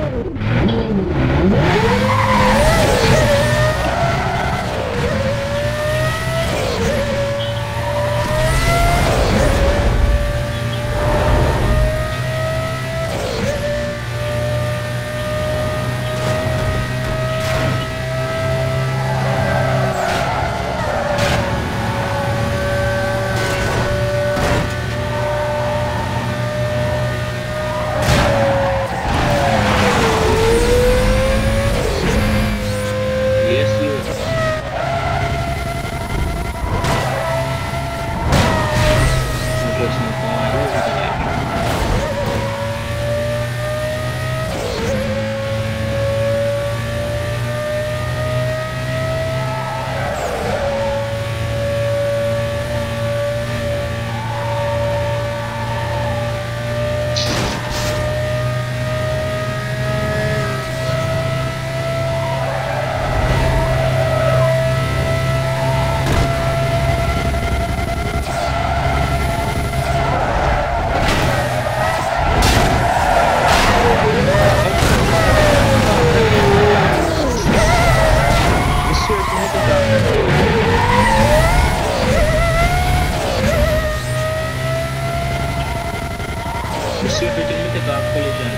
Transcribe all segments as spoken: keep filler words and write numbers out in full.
Monsieur peut te mettre dans la collision.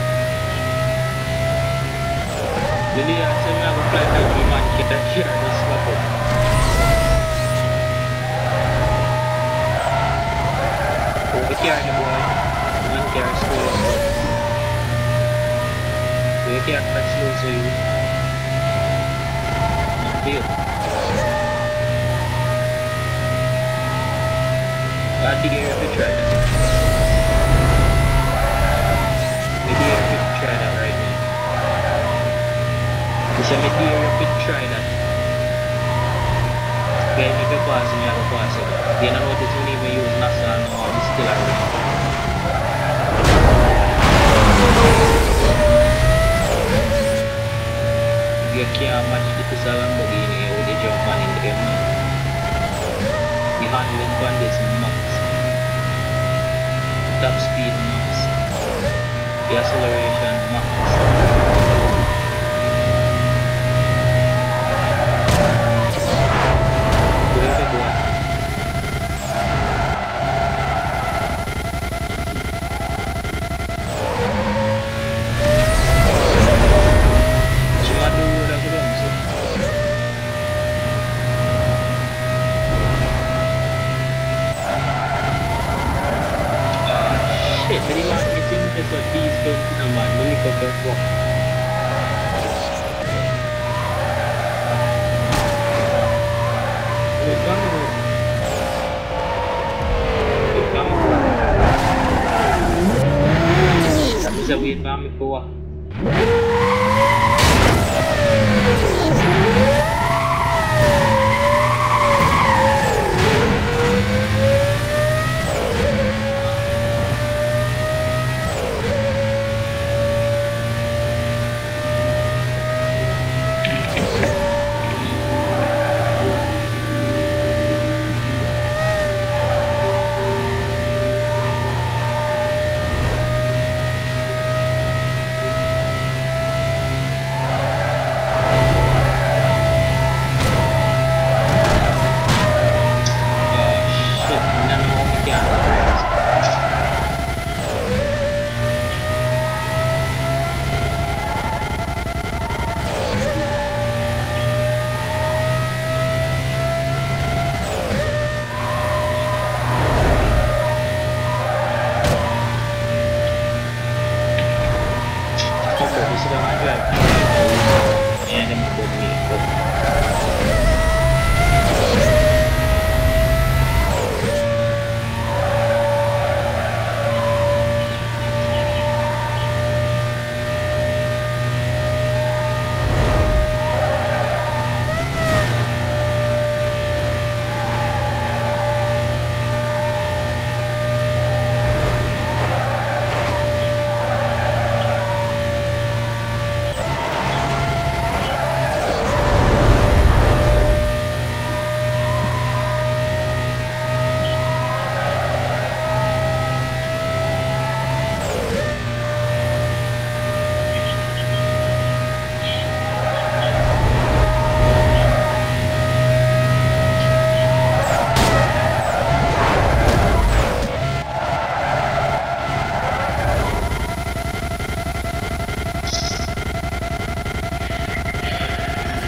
Jadi hasilnya aku pelajari gimana kira-kira ada sesuatu. Kira ada boy, dengan kira sekolah. Jadi kira akan slow saya. Ambil. Tadi dia itu try that. Maybe I could try that right now. Bisa maybe I could try that. Kaya hindi ka pasa niya ako pasa. Dia na notice mo ni use nasa ano, distillery. Dia kiamat itu salam begini, udah jawaban yang terima. Di handling bandits max. Top speed max. The acceleration max. Boleh buat. Cuma dulu dah belum sih. Ah, shit, very much missing the these don't come on, let me go back walk. Wait, come on. Wait, come on. Tak bisa wait, kami keluar.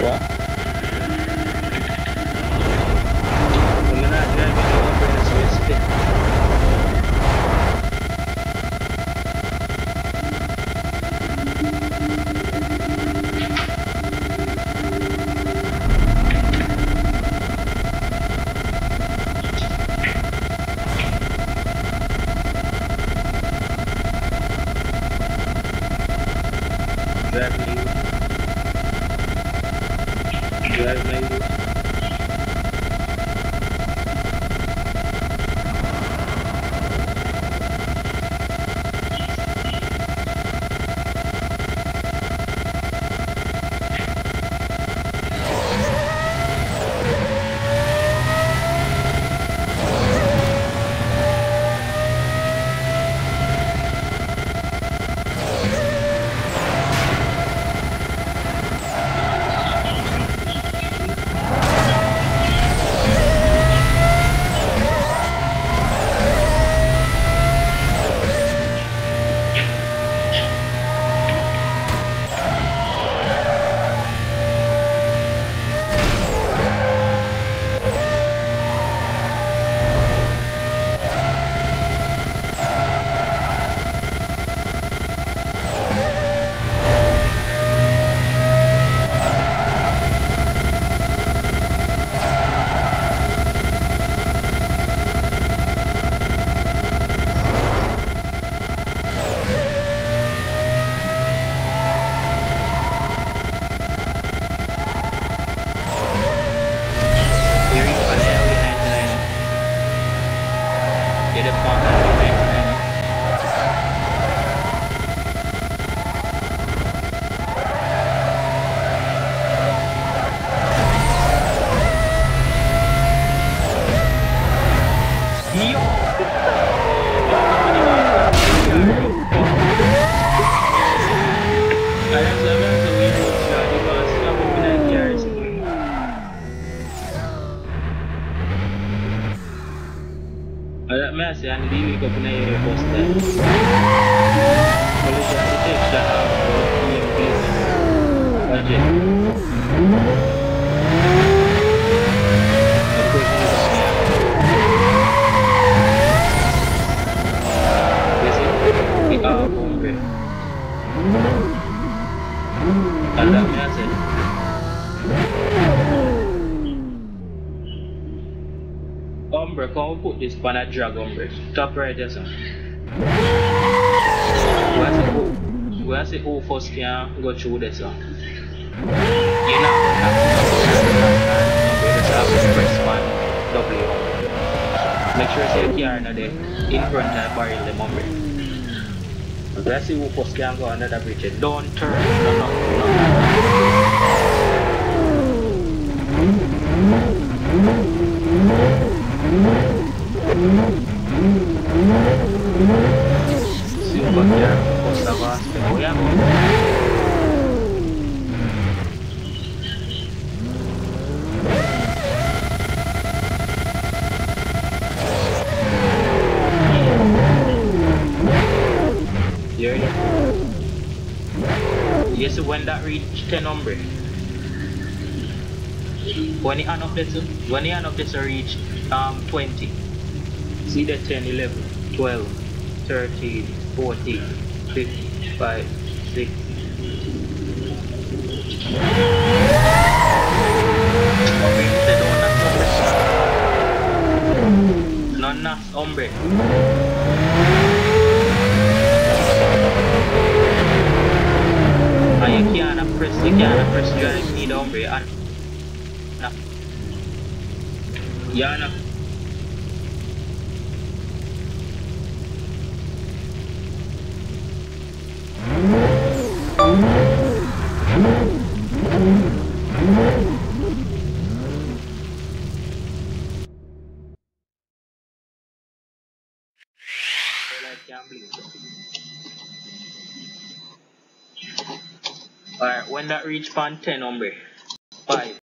What? I'm not driving over the Swiss stick. Drive my youth. Drive my youth. Get up on that Ada mas yang di ko puna yung poster. Kalau jadi cek dah yang please. Budget. Aku ini dah. Besi kita bombe. Ada mas. Umbre, can we put this on a drag umbre? Top right there, sir. Where say who? Where say who first can go through this, sir? You know, just have to press one W. Make sure you see the car there in front and barrel the umbre. Let's see who first can go under the bridge. Don't turn, no, no, no. Si un bacchiere costa basta, vogliamo? Here it is. Yes, when that reach ten number. When the hand of this, when the hand of this reach um twenty. See the ten, eleven, twelve, thirteen, fourteen, fifteen, five, six. Non nas hombre. And you can't press, you can't press drive need hombre and yeah, no. Alright, when that reach pan ten, hombre. Five.